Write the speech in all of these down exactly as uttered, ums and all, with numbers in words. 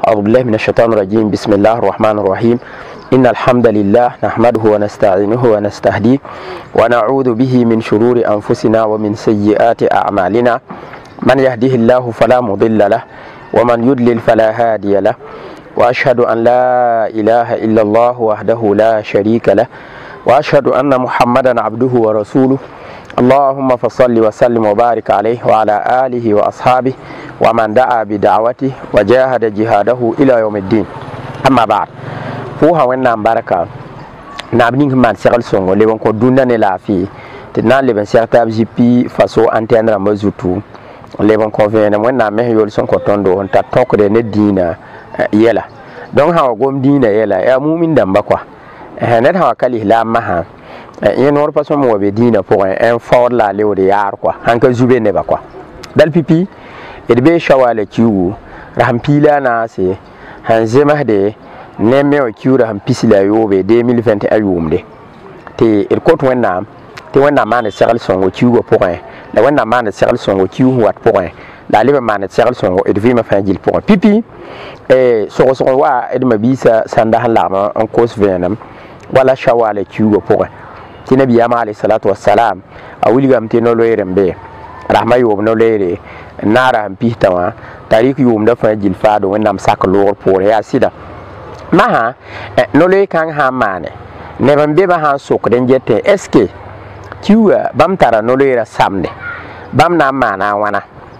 أعوذ بالله من الشيطان الرجيم. بسم الله الرحمن الرحيم. إن الحمد لله نحمده ونستعينه ونستهديه ونعوذ به من شرور أنفسنا ومن سيئات أعمالنا. من يهده الله فلا مضل له ومن يضلل فلا هادي له، وأشهد أن لا إله إلا الله وحده لا شريك له، وأشهد أن محمدا عبده ورسوله. اللهم فصل وسلم وبارك عليه وعلى آله وأصحابه ومن دعا بدعوته وجاهد جهاده إلى يوم الدين. أما بعد، فوها وإننا مباركة نابنين كمان سيغل سونغو لبن كو دونا نلافي تنان لبن سيغتاب جيبي فاسو أنتين رمزوتو لبن كو فينا وإننا مهيول سونغو توندو انتا توك دي ندينا يلا دون هاو قوم دينا يلا يا مؤمن دمبكوا هنات هاو كالي لا مها yen wor paso mo be dina pour un fort la le de yar quoi hanka zube ne ba quoi dal pipi et be shawale kiwu rampila na se hanzema de ne me o kiwu rampisila yobe deux mille vingt et un ayumde te el kot wena te wena man seral songo kiwu pour un la wena man seral songo kiwu wat pour un la le man seral songo et vi ma fangil pour un pipi et so so wa et ma bisa sanda halama en cause venam wala shawale kiwu pour un ti nabi yama alayhi salatu wassalam a wilgam ti no loyere mbe rahma yom no loyere nara mpitawa tarik yom da fa jil fado wonam sak lor pour ya sida maha no loy kan ha mane ne bambe ba ha sok den jette eske kiwa bam tara no loyere samde bam na mana wana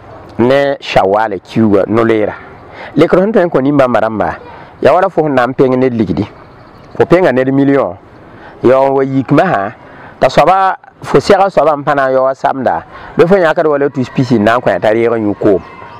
ne shawale kiwa no loyere le kron tan ko nimba maramba ya wala fo nam peng ne ligidi ko penga ne million yo wa yikma ha ta soba fo sera soba mpana yo samda be fo nyaka wala tu spisi nan ko tari ro nyuko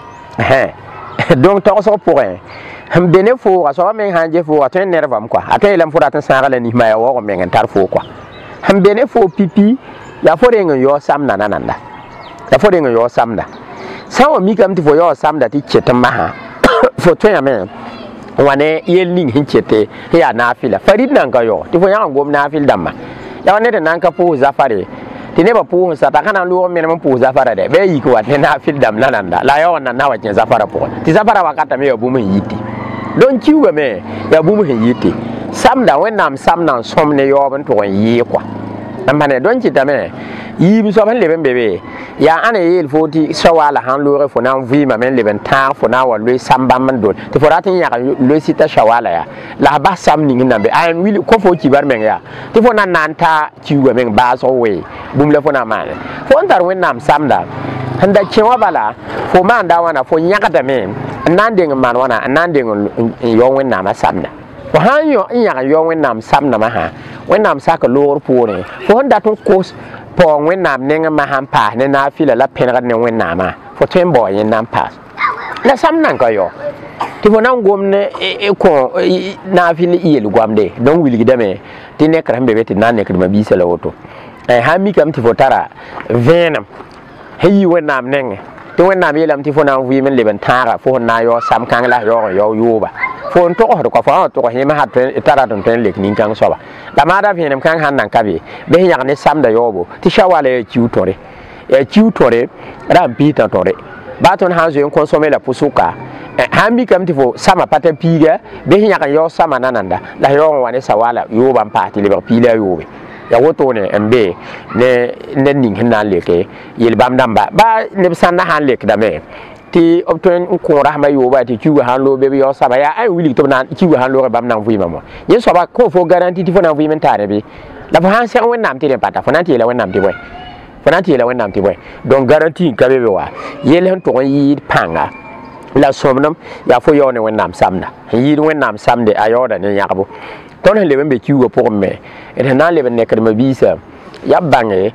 eh donc to so pour un ham bene fo soba men hanje fo aten nervam quoi aten lam fo daten sangala ni ma yo men tar fo quoi ham bene fo pipi ya fo rengo yo samna nananda ya fo rengo yo samda sawo mi kam ti fo yo samda ti chetam ha fo to ya men wane yelning hinchete ya nafila farid nan ga yo ti fo yang gom nafil damma ya wane de nan ka pu zafare ti ne ba pu sa ta kana lu men man pu zafara de be yi ko wat ne nafil dam nananda la yo nan na wajen zafara pu ti zafara wakata me yo bu mun yiti don kiwa me ya bu mun yiti samda wenam samnan som ne yo ban to yi kwa amane don ci tame yi bi so ban leben bebe ya ane yel foti shawala han lore fo nan vi ma men leben ta fo na wa le samba man don te fo ratin ya le sita shawala ya la ba sam ni ngina be an wili ko fo ci bar men ya te fo nan nan ta ci wa men ba so we bum le fo na ma fo ntar wen nam samda handa cewa bala fo man da wana fo nyaka da men nan de man wana nan de yo wen na ma samda fo han yo nya yo wen nam samna ma ha wen nam saka lor po ne fo handa ton kos pong wen nam ne ma han pa ne na fila la pen ne wen nam ma fo tem boy yen nam pa la sam nan ko yo ti fo nan gom ne e ko na fili yel gwam de don wili dame ti ne kram be ti nan ne kram bi sala woto e ha mi kam ti fo tara venam heyi wen nam ne ti wen nam yelam ti fo nan wi men leben tara fo na yo sam kan la yo yo yuba fo to ko ko fo to ko hema hat tara don ten lek nin kan soba la ma da venam kan han nan kabe be yak ne sam da yobo ti shawale ci utore e ci utore ram pita tore baton hanzo en consommer la pusuka hambi kam ti fo sama pata piga be yak yo sama nananda la yo wane sawala yoba pati le pila yobe ya woto ne embe ne ne ning hinan leke yel bam damba ba ne sanna han lek da me ti obten ko rahma yoba ti kiwa han lo be yo saba ya ay wili to nan kiwa han lo bam nan fuima mo yen so ba ko fo garanti ti fo nan fuima tare be la fo han se wen nam ti de pata fo nan ti la wen nam ti boy fo nan ti la wen nam ti boy donc garanti ka be wa yel han to yi panga la somnam ya fo yo ne wen nam samda yi wen nam samde ayoda ne yakabo ton le be kiwa pour me et nan le ben nekre ma bisa ya bange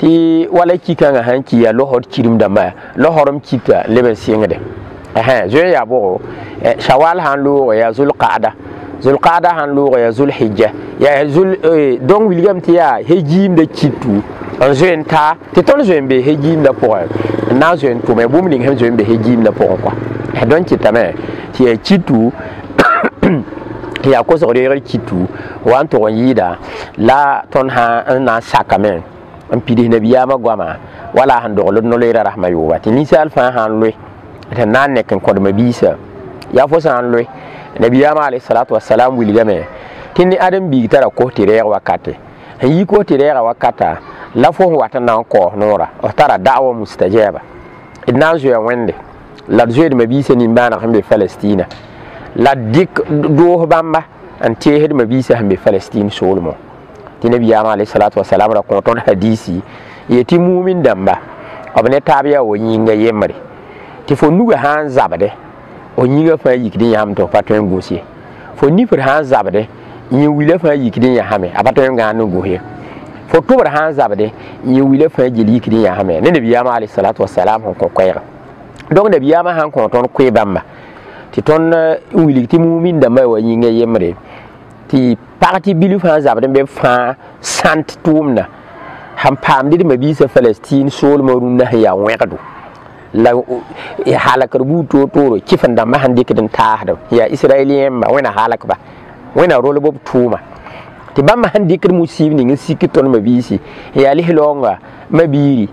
ti wala kika nga hanki ya lohor kirim dama lohorum kita leben singede eh je ya bo shawal han lu ya zul qa'da zul qa'da han lu ya zul hijja ya zul donc wilgam ti ya hejim de kitu en jeune ta ti ton jeune be hejim da pour na jeune to me bum ling hem jeune be hejim da pour quoi et donc ti tame ti ya kitu ya ko so re kitu wan to yida la ton ha na sakamen am pidi nabiyama gwama wala han do no le rahma yuwa ti nisal fa han le tan nan ne kan ko do mabisa ya fo san loy nabiyama alayhi salatu wassalam wilgame tinni adam bi tara ko tire wakate yi ko tire wakata la fo wata nan ko nora o tara da'wa mustajaba idna zo ya wende la zo de mabise ni bana hambe Palestina la dik do bamba an tehed mabise hambe Palestine solmo ti nabiyama alayhi salatu wassalam ra ko ton hadisi yeti mu'min damba abne tabiya wo yinga yemre ti fo nuga han zabade o yinga fa yikdi yam to patwen gosi fo ni fur han zabade yin wile fa yikdi ya hame abatwen ga no gohe fo to bar han zabade yin wile fa jili yikdi ya hame ne nabiyama alayhi salatu wassalam ko koyra donc nabiyama han ko ton kwe bamba ti ton wili ti mu'min damba wo yinga yemre ti parti bilu fa zabade be fa sant tumna ham pam di mabisa Palestine sol marun na ya wekadu la halakar buto toro kifan da mahan dikidin ta hada ya israeliyen ba wena halak ba wena rolo bob tuma ti ba mahan dikir musib ni ngi ton mabisi ya lihlonga mabiri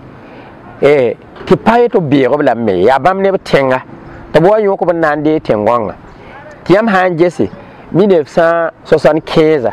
eh ti payeto be go la me ya bam ne tenga to bo yo ko nan de tengonga ti am han jesse mille neuf cent soixante-quinze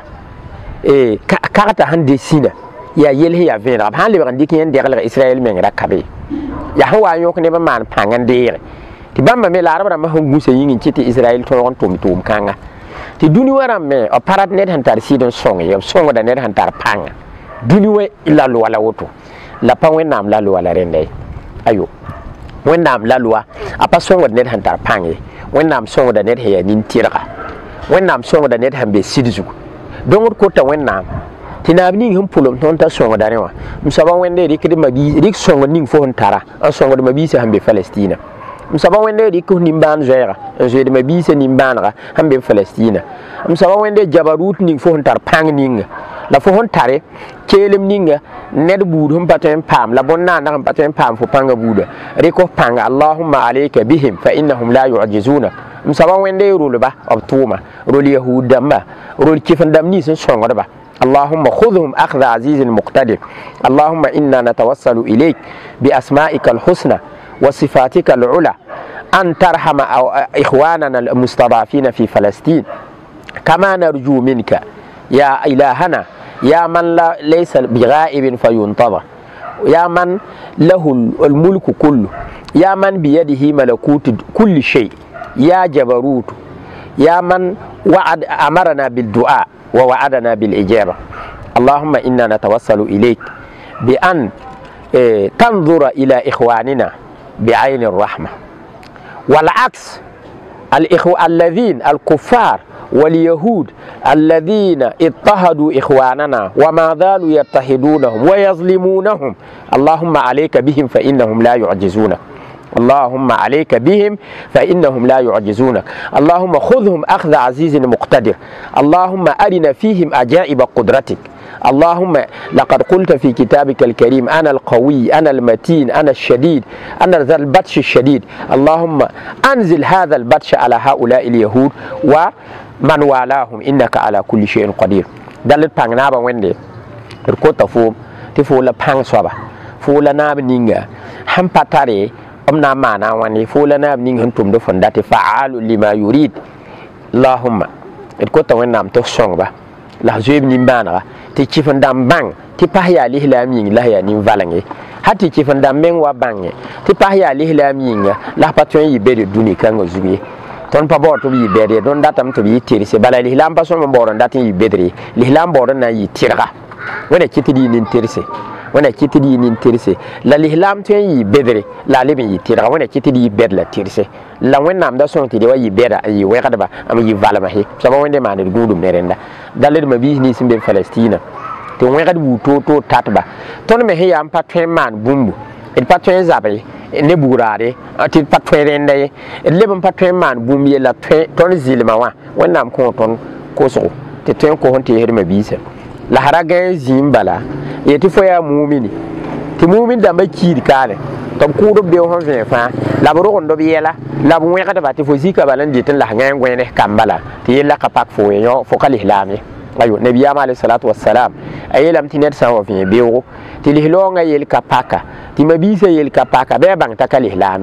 eh karata han desina ya yelhe ya vena han le ran dikin der Israël men rakabe ya hawa yok ne ba man pangan dere ti bamba me la araba ma hungu se yin ci ti Israël to ron tum tum kanga ti duni wara me o parat net han tar sidon song yo song da net han tar panga duni we ila lo wala woto la pa we nam la lo wala rende ayo we nam la lo apa song net han tar pange we nam song da net he nin tiraka we nam song da net han be sidzu donc ko ta we nam tinabni hum pulum ton ta songo darewa msaba wende rikidi mabi rik songo ning fo ntara an songo de mabi se hambe Palestina msaba wende riku nimban zera je de mabi se nimbanra hambe Palestina msaba wende jabarut ning fo ntar pang ning la fo ntare kelem ninga ned bud hum paten pam la bonna na hum paten pam fo panga buda riko panga allahumma alayka bihim fa innahum la yu'jizuna msaba wende rulba abtuma rul yahudamba rul kifandam ni sun songo ba اللهم خذهم أخذ عزيز مقتدر اللهم إنا نتوسل إليك بأسمائك الحسنى وصفاتك العلى أن ترحم إخواننا المستضعفين في فلسطين كما نرجو منك يا إلهنا يا من لا ليس بغائب فينتظر يا من له الملك كله يا من بيده ملكوت كل شيء يا جبروت يا من وعد أمرنا بالدعاء ووعدنا بالإجابة اللهم إنا نتوسل إليك بأن تنظر إلى إخواننا بعين الرحمة والعكس الإخو الذين الكفار واليهود الذين اضطهدوا إخواننا وما زالوا يضطهدونهم ويظلمونهم اللهم عليك بهم فإنهم لا يعجزونك اللهم عليك بهم فإنهم لا يعجزونك اللهم خذهم أخذ عزيز مقتدر اللهم أرنا فيهم عجائب قدرتك اللهم لقد قلت في كتابك الكريم أنا القوي أنا المتين أنا الشديد أنا ذا البطش الشديد اللهم أنزل هذا البطش على هؤلاء اليهود ومن والاهم إنك على كل شيء قدير دلت بانغنابا ويندي الكوتا فوم تفولا بانغ صوبا فولا ناب نينغا هم باتاري أمنا معنا واني فولا ناب نينغ هنتم دفن داتي فعال لما يريد اللهم الكوتا وينام تخصون با la zoeb ni banaga ti kifan dam bang ti pahya lihlam yin la ya ni valange hati kifan dam men wa bange ti pahya lihlam yin la patron yi bede duni kan zubi ton pa bor to bi bede don datam to bi tiri se bala lihlam pa so mo boron datin yi bedri lihlam boron na yi tirga wona kitidi ni tirse wona kitidi ni tirse la lihlam to yi bedri la lebin yi tirga wona kitidi bed la tirse la wennam da son ti de wa yi beda yi we kadaba am yi valama he saba wende ma ne gudum nerenda dalle ma bi ni simbe Palestina to we kad bu to to tatba ton me he yam patwen man bumbu et patwen zabe ne burare ati patwen rende et lebon patwen man bumbi la ton zilma wa wennam ko ton ko so te ten ko honte her ma bi se la haraga zimbala yeti fo ya mu'mini ti mu'min da ma kiri kale tom kudo be hon fe fa la boro on do biela la bu we kada bati fo zika balan ditin la ngan gwene kambala ti yella ka pak fo yo fo kal islami ayo nabiyama alayhi salatu wassalam ayelam tinet sa wa fi bewo ti lihlonga yel ka paka ti mabisa yel ka paka be bang ta kal islami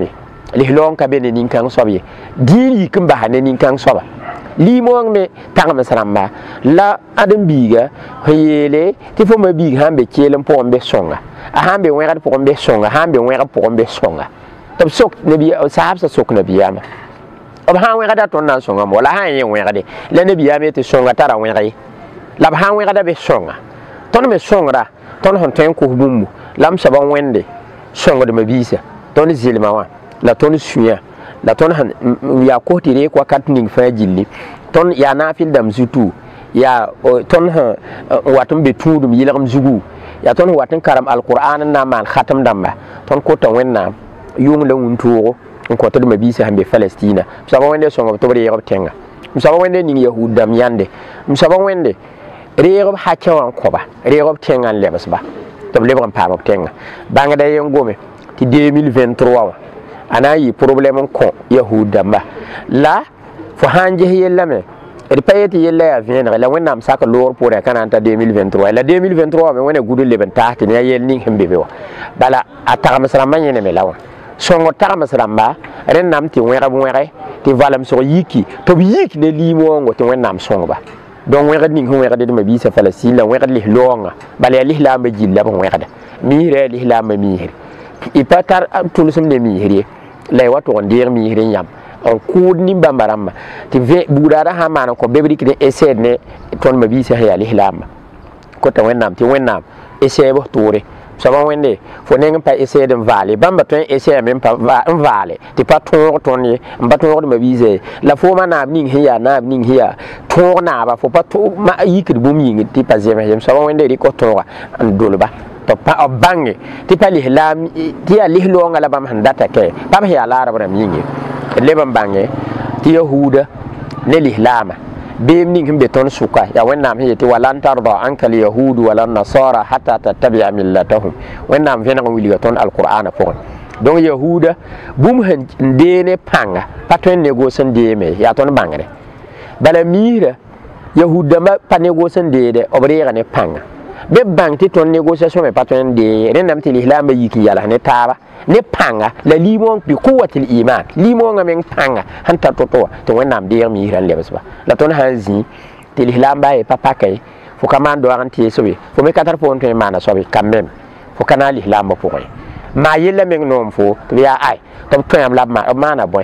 lihlong ka be ne nin kan sobe diri kin ba ne nin kan soba limong me tangam saramba la adam biga yele ti fo ma biga hambe kelem po mbe songa a hambe wera po mbe songa hambe wera po mbe songa tab sok nabi sahab sa sok nabiyama ob ha wera da ton na songa mo la ha yen wera de la nabiyama te songa tara wera la ha wera da be songa ton me songa ton hon ten ko bummu lam saban wende songa de mabisa ton zilma wa la ton suya la ton han ya ko tire ko katning fa jilli ton ya nafil dam zutu ya ton ha watum be tudum yilagam zugu ya ton watin karam alquran na man khatam damba ton ko ton wenna yung la wuntugo ko to mabisa hambe Palestina saba wende songa to bari yob tenga saba wende ni yahudam yande saba wende reyob hakyawan koba reyob tenga lebasba to lebam pa bob tenga banga da yengome ti deux mille vingt-trois ana yi problème ko yahuda ba la fo hanje yella me e payeti yella ya vien la wonna am saka lor pour e kananta deux mille vingt-trois la deux mille vingt-trois me wona gudu leben taati ne yel ni hembe be wa bala ataka masra manyene me lawa songo taka masra mba ren nam ti wera bu wera ti valam so yiki to yiki ne limo ngo to wonna am songo ba donc wera ni ho wera de ma bi sa Palestine la wera li longa bala li la ma jilla ba wera mi re li la ma mi hiri ipatar tulusum ne mi hiri lay wato on der mi hiri yam on kud ni bambaramba ti ve budara ha man ko bebri ki essay ne ton ma bi sa ya li lama ko ta wennam ti wennam essay bo toure saba wende fo ne pa essay de vale bamba ton essay même pa vale ti pa ton ton ni mba ton ma bi ze la fo ma na ning hiya na ning hiya ton na ba fo pa to ma yikir bum yingi ti pa zema jem saba wende ri ko ton an dolba to pa bangi ti pa li lam ti ya li lo ngala bam handata ke pa ya la rabra mingi lebam bange ti yahuda ne li lama bem ning himbe ton suka ya wennam hiyati walan tarda ankal yahudu walan nasara hatta tattabi'a millatahum wennam vena ko wili ton alqur'ana pon donc yahuda bum han dene panga patwen negosan de me ya ton bangre bala mira yahuda ma pa negosan de de obrega ne panga be bang ti ton négociation me patwen de renam ti l'islam ba yiki yala ne taba ne panga la limon bi quwwatil iman limon ngamen panga hanta toto to wonnam de mi ran lebasba la ton hanzi ti l'islam ba e papa kay fo kamando anti sobe fo me katar fo on mana sobe quand même fo kana l'islam ba pour ma yella men nom fo ya ay to to am lab ma mana boy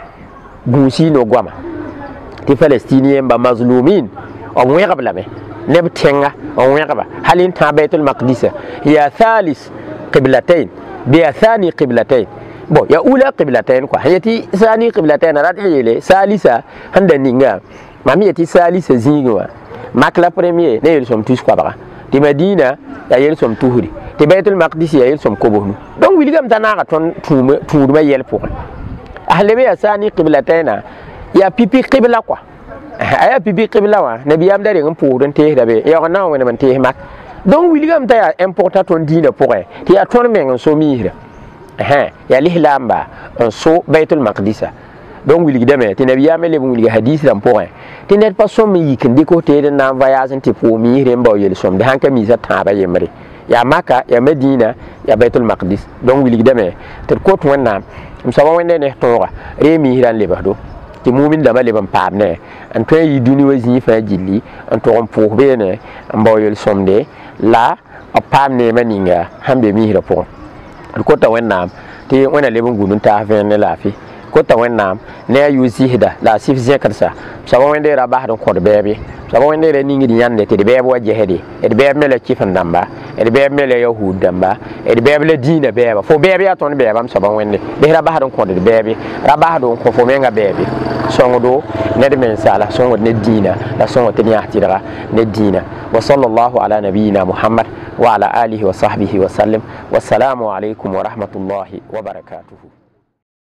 busi no gwama ti palestinien ba mazlumin o mo yagabla me neb tenga on wegba halin ta baitul maqdis ya thalis qiblatayn bi thani qiblatayn bo ya ula qiblatayn ko hayati thani qiblatayn radiyele salisa handa ninga mami yati salisa zingwa makla premier ne yel som tous quoi ba ti Madina ya yel som tuhuri ti baitul maqdis ya yel som kobonu donc wiligam tanaka ton tuuma tuuma yel pour ahlebe ya thani qiblatayn ya pipi qibla quoi aya pipi qibla wa nabiyam dare ngam pour te dabe ya na wona man te mak donc wiligam ta important ton dina pour ti ya ton men so mihira eh ya lihlamba so baitul maqdis donc wilig deme ti nabiyam le bu wilig hadith lam pour ti net pas so mi yikin di ko te na voyage ti pour mihire mbaw yel som de hanka mi za ta ba yemre ya maka ya medina ya baitul maqdis donc wilig deme te ko to wonna msawa wende ne to re mihiran le ba do ti mumin da bale ban pamne an to yi duni wazi fa jilli an to on pour bene mbaw yel somde la a pamne maninga hambe mi hira pour ko ta wennam ti wona le ban gunun ta venne la fi ko ta wennam ne yusi hida la sif zekarsa sabo wende ra ba don ko de bebe sabo wende re ningi di yande ti de bebe waje hedi e de bebe mele kifan damba e de bebe mele yahud damba e de bebe le dina bebe fo bebe ya ton bebe am sabo wende be ra ba don ko de bebe ra ba don ko fo menga bebe songodo ne de men sala songo ne dina la songo te nyaati daga ne dina wa sallallahu ala nabiyyina muhammad wa ala alihi wa sahbihi wa sallam wassalamu alaikum wa rahmatullahi wa barakatuh.